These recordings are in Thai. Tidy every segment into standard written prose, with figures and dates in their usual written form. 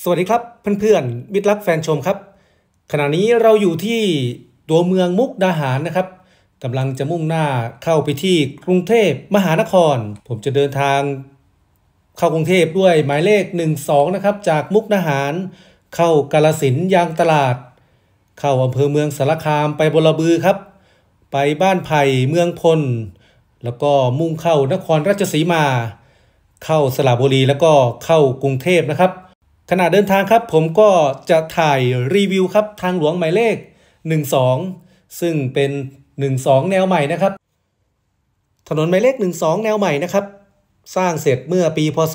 สวัสดีครับเพื่อนๆมิตรรักแฟนชมครับขณะนี้เราอยู่ที่ตัวเมืองมุกดาหารนะครับกำลังจะมุ่งหน้าเข้าไปที่กรุงเทพมหานครผมจะเดินทางเข้ากรุงเทพด้วยหมายเลข12นะครับจากมุกดาหารเข้ากาฬสินธุ์ยางตลาดเข้าอำเภอเมืองสารคามไปบลบือครับไปบ้านไผ่เมืองพลแล้วก็มุ่งเข้านครราชสีมาเข้าสระบุรีแล้วก็เข้ากรุงเทพนะครับขณะเดินทางครับผมก็จะถ่ายรีวิวครับทางหลวงหมายเลข12ซึ่งเป็น12แนวใหม่นะครับถนนหมายเลข12แนวใหม่นะครับสร้างเสร็จเมื่อปีพ.ศ.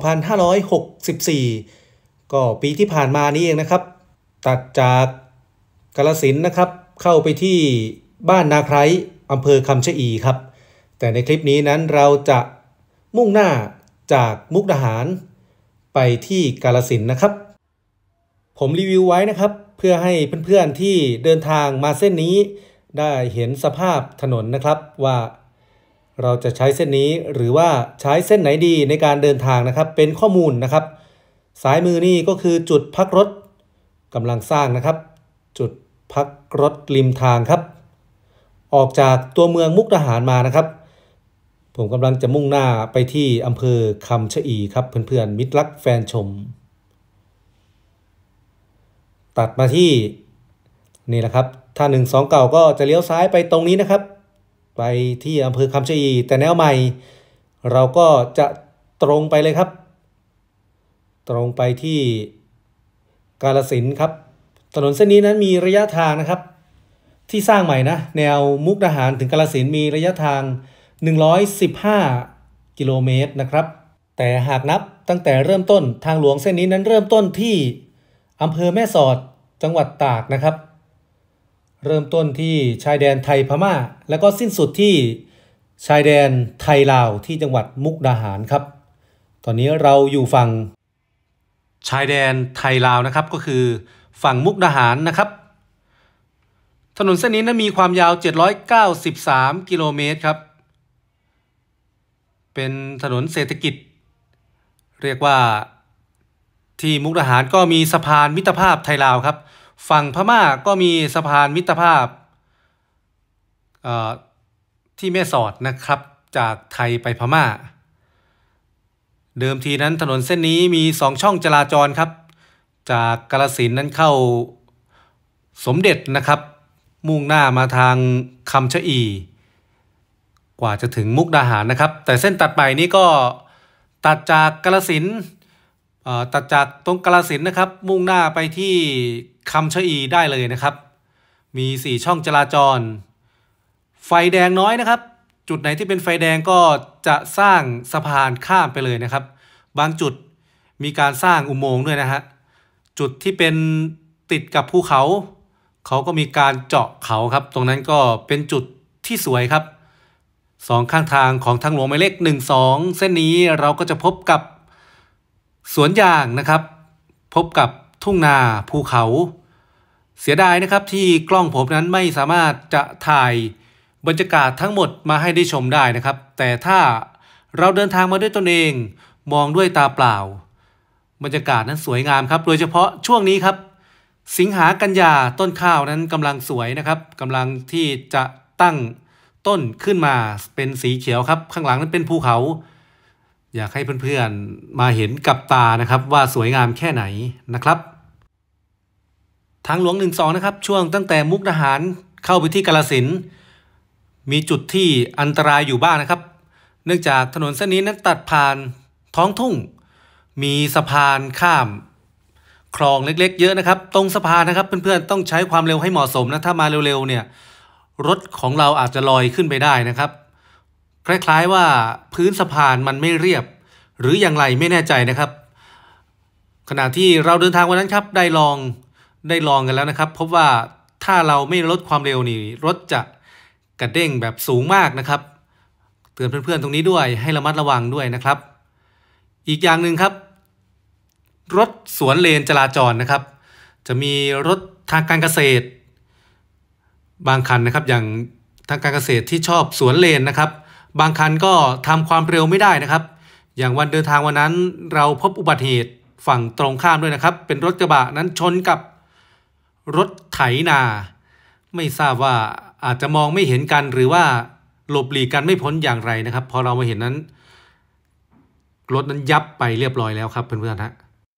2564ก็ปีที่ผ่านมานี้เองนะครับตัดจากกาฬสินธุ์นะครับเข้าไปที่บ้านนาไคร้อำเภอคำชะอีครับแต่ในคลิปนี้นั้นเราจะมุ่งหน้าจากมุกดาหารไปที่กาฬสินธุ์นะครับผมรีวิวไว้นะครับเพื่อให้เพื่อนๆที่เดินทางมาเส้นนี้ได้เห็นสภาพถนนนะครับว่าเราจะใช้เส้นนี้หรือว่าใช้เส้นไหนดีในการเดินทางนะครับเป็นข้อมูลนะครับซ้ายมือนี่ก็คือจุดพักรถกำลังสร้างนะครับจุดพักรถริมทางครับออกจากตัวเมืองมุกดาหารมานะครับผมกำลังจะมุ่งหน้าไปที่อำเภอคำชะอีครับเพื่อนๆมิตรรักแฟนชมตัดมาที่นี่แหละครับถ้า12เก่าก็จะเลี้ยวซ้ายไปตรงนี้นะครับไปที่อำเภอคำชะอีแต่แนวใหม่เราก็จะตรงไปเลยครับตรงไปที่กาฬสินธุ์ครับถนนเส้นนี้นั้นมีระยะทางนะครับที่สร้างใหม่นะแนวมุกดาหารถึงกาฬสินธุ์มีระยะทาง115กิโลเมตรนะครับแต่หากนับตั้งแต่เริ่มต้นทางหลวงเส้นนี้นั้นเริ่มต้นที่อำเภอแม่สอดจังหวัดตากนะครับเริ่มต้นที่ชายแดนไทยพม่าแล้วก็สิ้นสุดที่ชายแดนไทยลาวที่จังหวัดมุกดาหารครับตอนนี้เราอยู่ฝั่งชายแดนไทยลาวนะครับก็คือฝั่งมุกดาหารนะครับถนนเส้นนี้นั้นมีความยาว793กิโลเมตรครับเป็นถนนเศรษฐกิจเรียกว่าที่มุกดาหารก็มีสะพานมิตรภาพไทยลาวครับฝั่งพม่าก็มีสะพานมิตรภาพที่แม่สอดนะครับจากไทยไปพม่าเดิมทีนั้นถนนเส้นนี้มี2ช่องจราจรครับจากกาฬสินธุ์นั้นเข้าสมเด็จนะครับมุ่งหน้ามาทางคำชะอีกว่าจะถึงมุกดาหารนะครับแต่เส้นตัดใหม่นี้ก็ตัดจากกาฬสินธุ์ตัดจากตรงกาฬสินธุ์นะครับมุ่งหน้าไปที่คำชะอีได้เลยนะครับมี4ช่องจราจรไฟแดงน้อยนะครับจุดไหนที่เป็นไฟแดงก็จะสร้างสะพานข้ามไปเลยนะครับบางจุดมีการสร้างอุโมงค์ด้วยนะฮะจุดที่เป็นติดกับภูเขาเขาก็มีการเจาะเขาครับตรงนั้นก็เป็นจุดที่สวยครับ2ข้างทางของทางหลวงหมายเลข12เส้นนี้เราก็จะพบกับสวนยางนะครับพบกับทุ่งนาภูเขาเสียดายนะครับที่กล้องผมนั้นไม่สามารถจะถ่ายบรรยากาศทั้งหมดมาให้ได้ชมได้นะครับแต่ถ้าเราเดินทางมาด้วยตนเองมองด้วยตาเปล่าบรรยากาศนั้นสวยงามครับโดยเฉพาะช่วงนี้ครับสิงหากันยาต้นข้าวนั้นกำลังสวยนะครับกำลังที่จะตั้งต้นขึ้นมาเป็นสีเขียวครับข้างหลังนั้นเป็นภูเขาอยากให้เพื่อนๆมาเห็นกับตานะครับว่าสวยงามแค่ไหนนะครับทางหลวง12นะครับช่วงตั้งแต่มุกดาหารเข้าไปที่กาฬสินธุ์มีจุดที่อันตรายอยู่บ้างนะครับเนื่องจากถนนเส้นนี้นั้นตัดผ่านท้องทุ่งมีสะพานข้ามคลองเล็กๆเยอะนะครับตรงสะพานนะครับเพื่อนๆต้องใช้ความเร็วให้เหมาะสมนะถ้ามาเร็วๆเนี่ยรถของเราอาจจะลอยขึ้นไปได้นะครับคล้ายๆว่าพื้นสะพานมันไม่เรียบหรืออย่างไรไม่แน่ใจนะครับขณะที่เราเดินทางวันนั้นครับได้ลองกันแล้วนะครับพบว่าถ้าเราไม่ลดความเร็วนี่รถจะกระเด้งแบบสูงมากนะครับเตือนเพื่อนๆตรงนี้ด้วยให้ระมัดระวังด้วยนะครับอีกอย่างหนึ่งครับรถสวนเลนจราจรนะครับจะมีรถทางการเกษตรบางคันนะครับอย่างทางการเกษตรที่ชอบสวนเลนนะครับบางคันก็ทำความเร็วไม่ได้นะครับอย่างวันเดินทางวันนั้นเราพบอุบัติเหตุฝั่งตรงข้ามด้วยนะครับเป็นรถกระบะนั้นชนกับรถไถนาไม่ทราบว่าอาจจะมองไม่เห็นกันหรือว่าหลบหลีกกันไม่พ้นอย่างไรนะครับพอเรามาเห็นนั้นรถนั้นยับไปเรียบร้อยแล้วครับเพื่อนๆฮะ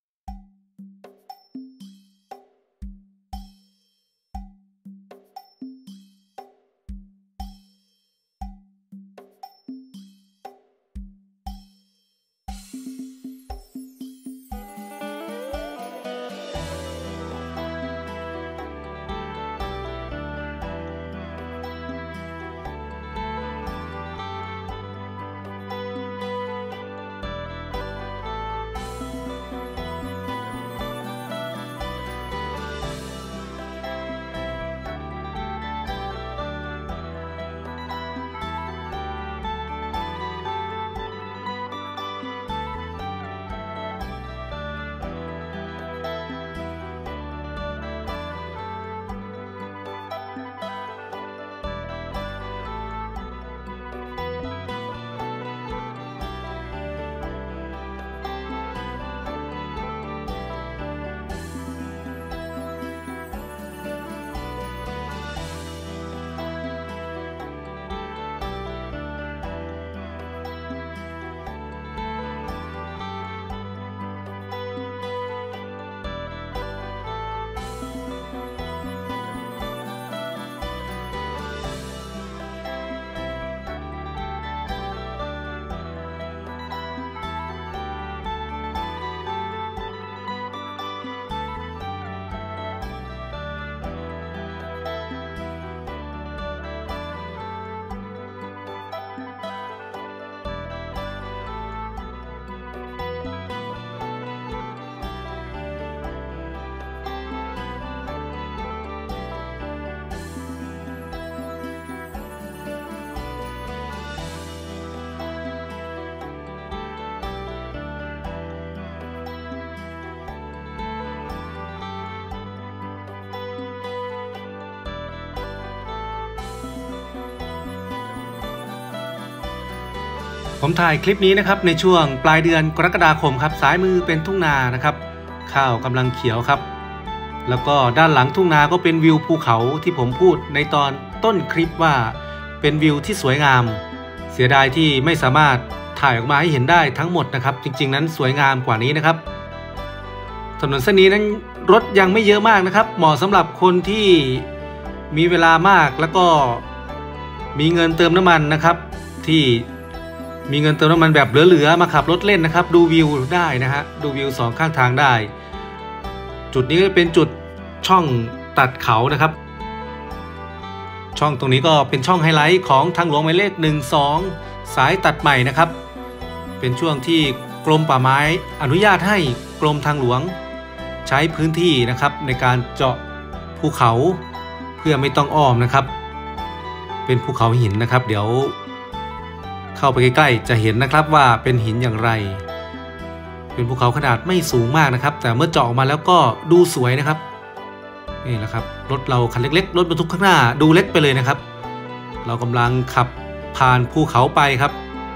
ผมถ่ายคลิปนี้นะครับในช่วงปลายเดือนกรกฎาคมครับซ้ายมือเป็นทุ่งนานะครับข้าวกำลังเขียวครับแล้วก็ด้านหลังทุ่งนาก็เป็นวิวภูเขาที่ผมพูดในตอนต้นคลิปว่าเป็นวิวที่สวยงามเสียดายที่ไม่สามารถถ่ายออกมาให้เห็นได้ทั้งหมดนะครับจริงๆนั้นสวยงามกว่านี้นะครับถนนเส้นนี้นั้นรถยังไม่เยอะมากนะครับเหมาะสำหรับคนที่มีเวลามากแล้วก็มีเงินเติมน้ำมันนะครับที่มีเงินเติมน้ำมันแบบเหลือๆมาขับรถเล่นนะครับดูวิวได้นะฮะดูวิวสองข้างทางได้จุดนี้ก็เป็นจุดช่องตัดเขานะครับช่องตรงนี้ก็เป็นช่องไฮไลท์ของทางหลวงหมายเลข12สายตัดใหม่นะครับเป็นช่วงที่กรมป่าไม้อนุญาตให้กรมทางหลวงใช้พื้นที่นะครับในการเจาะภูเขาเพื่อไม่ต้องอ้อมนะครับเป็นภูเขาหินนะครับเดี๋ยวเข้าไปใกล้ๆจะเห็นนะครับว่าเป็นหินอย่างไรเป็นภูเขาขนาดไม่สูงมากนะครับแต่เมื่อเจาะออกมาแล้วก็ดูสวยนะครับนี่แหละครับรถเราคันเล็กๆรถบรรทุกข้างหน้าดูเล็กไปเลยนะครับเรากำลังขับผ่านภูเขาไปครับ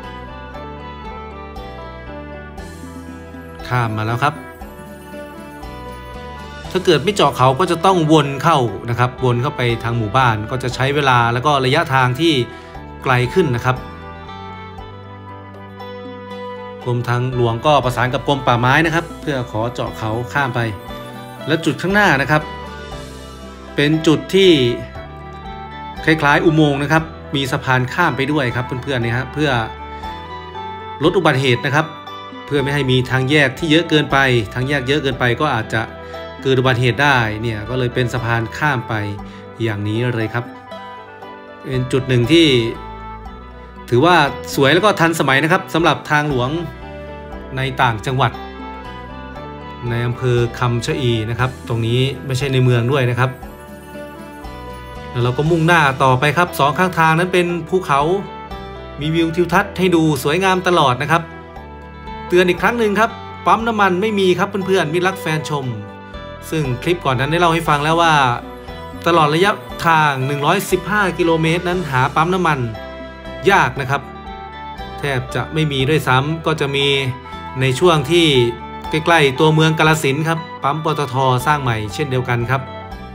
ข้ามมาแล้วครับถ้าเกิดไม่เจาะเขาก็จะต้องวนเข้านะครับวนเข้าไปทางหมู่บ้านก็จะใช้เวลาแล้วก็ระยะทางที่ไกลขึ้นนะครับกรมทางหลวงก็ประสานกับกรมป่าไม้นะครับเพื่อขอเจาะเขาข้ามไปและจุดข้างหน้านะครับเป็นจุดที่คล้ายๆอุโมงค์นะครับมีสะพานข้ามไปด้วยครับเพื่อนๆนี่ฮะเพื่อลดอุบัติเหตุนะครับเพื่อไม่ให้มีทางแยกที่เยอะเกินไปทางแยกเยอะเกินไปก็อาจจะเกิดอุบัติเหตุได้เนี่ยก็เลยเป็นสะพานข้ามไปอย่างนี้เลยครับเป็นจุดหนึ่งที่ถือว่าสวยแล้วก็ทันสมัยนะครับสำหรับทางหลวงในต่างจังหวัดในอำเภอคำชะอีนะครับตรงนี้ไม่ใช่ในเมืองด้วยนะครับแล้วเราก็มุ่งหน้าต่อไปครับสองข้างทางนั้นเป็นภูเขามีวิวทิวทัศน์ให้ดูสวยงามตลอดนะครับเตือนอีกครั้งหนึ่งครับปั๊มน้ำมันไม่มีครับเพื่อนๆมิตรรักแฟนชมซึ่งคลิปก่อนนั้นได้เล่าให้ฟังแล้วว่าตลอดระยะทาง115 กิโลเมตรนั้นหาปั๊มน้ำมันยากนะครับแทบจะไม่มีด้วยซ้ำก็จะมีในช่วงที่ใกล้ๆตัวเมืองกาฬสินธุ์ครับปั๊มปตท.สร้างใหม่เช่นเดียวกันครับ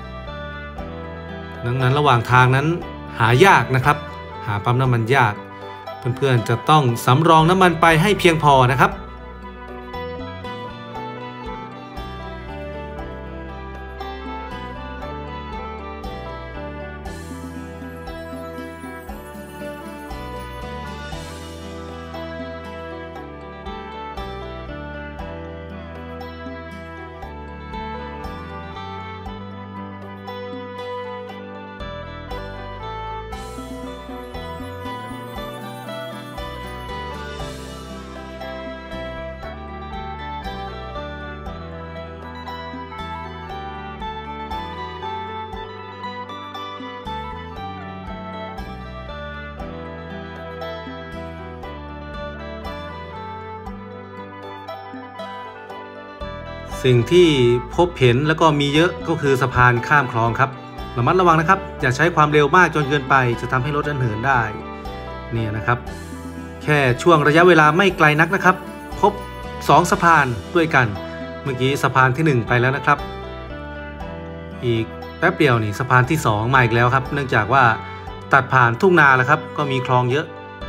ดังนั้นระหว่างทางนั้นหายากนะครับหาปั๊มน้ำมันยากเพื่อนๆจะต้องสำรองน้ำมันไปให้เพียงพอนะครับสิ่งที่พบเห็นแล้วก็มีเยอะก็คือสะพานข้ามคลองครับระมัดระวังนะครับอย่าใช้ความเร็วมากจนเกินไปจะทำให้รถเหินได้เนี่ยนะครับแค่ช่วงระยะเวลาไม่ไกลนักนะครับพบ2สะพานด้วยกันเมื่อกี้สะพานที่1ไปแล้วนะครับอีกแป๊บเดียวนี่สะพานที่2มาอีกแล้วครับเนื่องจากว่าตัดผ่านทุ่งนาแล้วครับก็มีคลองเยอะ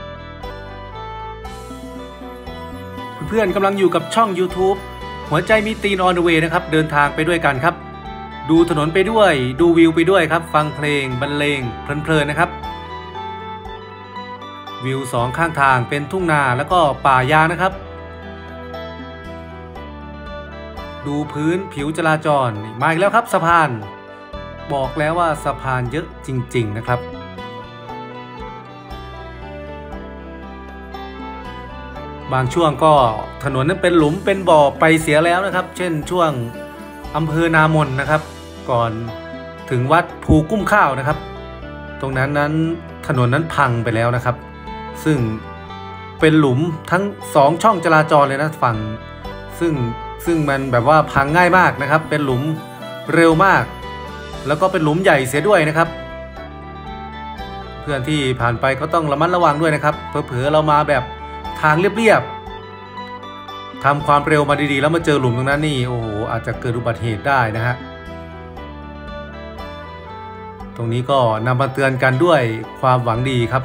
เพื่อนๆกำลังอยู่กับช่อง YouTubeหัวใจมีตีนออนเดอะเวย์นะครับเดินทางไปด้วยกันครับดูถนนไปด้วยดูวิวไปด้วยครับฟังเพลงบรรเลงเพลินๆนะครับวิว2ข้างทางเป็นทุ่งนาแล้วก็ป่ายางนะครับดูพื้นผิวจราจรมาอีกแล้วครับสะพานบอกแล้วว่าสะพานเยอะจริงๆนะครับบางช่วงก็ถนนนั้นเป็นหลุมเป็นบ่อไปเสียแล้วนะครับเช่นช่วงอำเภอนามนนะครับก่อนถึงวัดภูกุ้มข้าวนะครับตรงนั้นถนนนั้นพังไปแล้วนะครับซึ่งเป็นหลุมทั้ง2ช่องจราจรเลยนะฝั่งซึ่งมันแบบว่าพังง่ายมากนะครับเป็นหลุมเร็วมากแล้วก็เป็นหลุมใหญ่เสียด้วยนะครับเพื่อนที่ผ่านไปก็ต้องระมัดระวังด้วยนะครับเผลอๆเรามาแบบทางเรียบๆทำความเร็วมาดีๆแล้วมาเจอหลุมตรงนั้นนี่โอ้โหอาจจะเกิดอุบัติเหตุได้นะฮะตรงนี้ก็นำมาเตือนกันด้วยความหวังดีครับ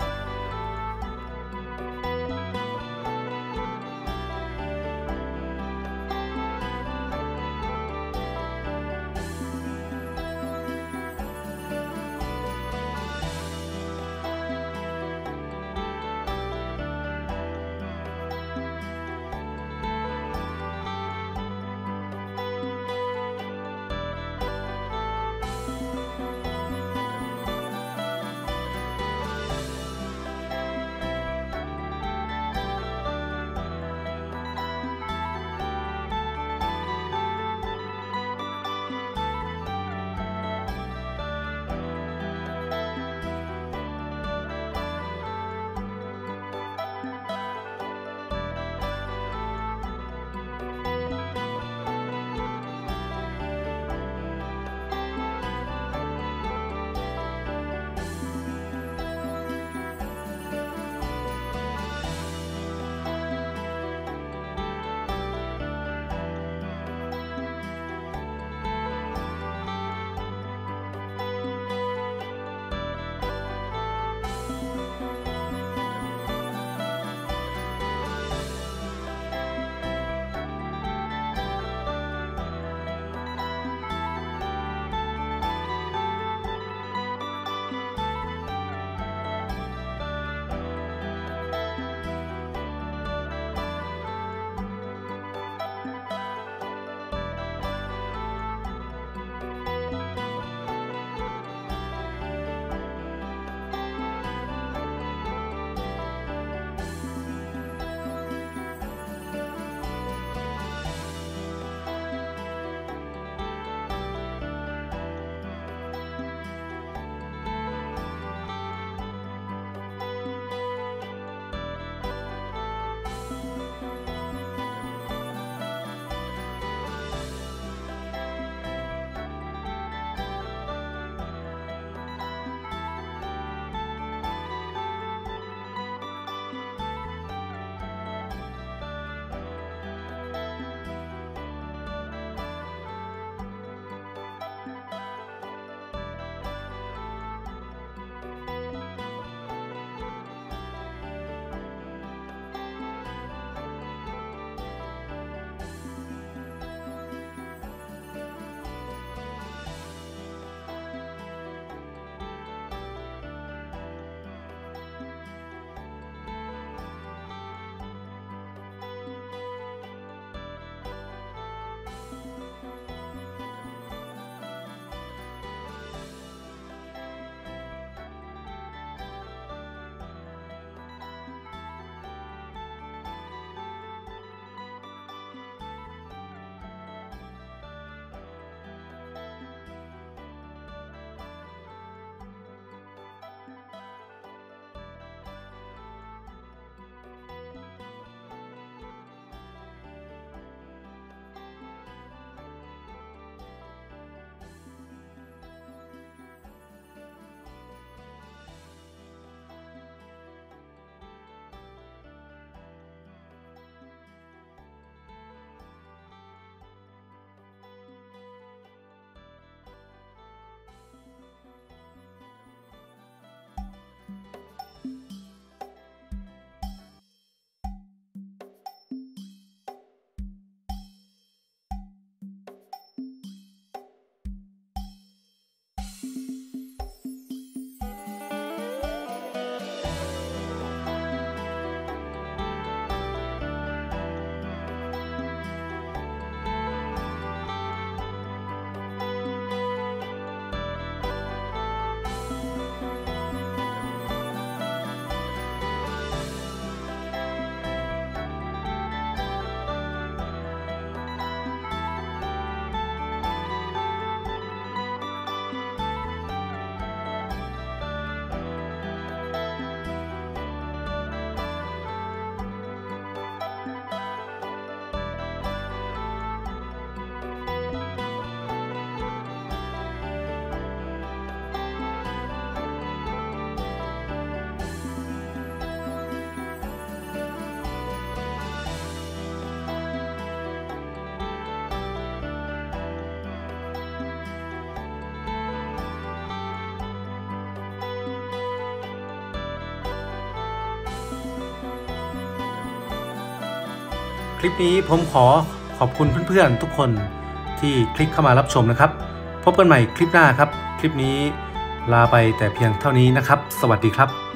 คลิปนี้ผมขอขอบคุณเพื่อนๆทุกคนที่คลิกเข้ามารับชมนะครับพบกันใหม่คลิปหน้าครับคลิปนี้ลาไปแต่เพียงเท่านี้นะครับสวัสดีครับ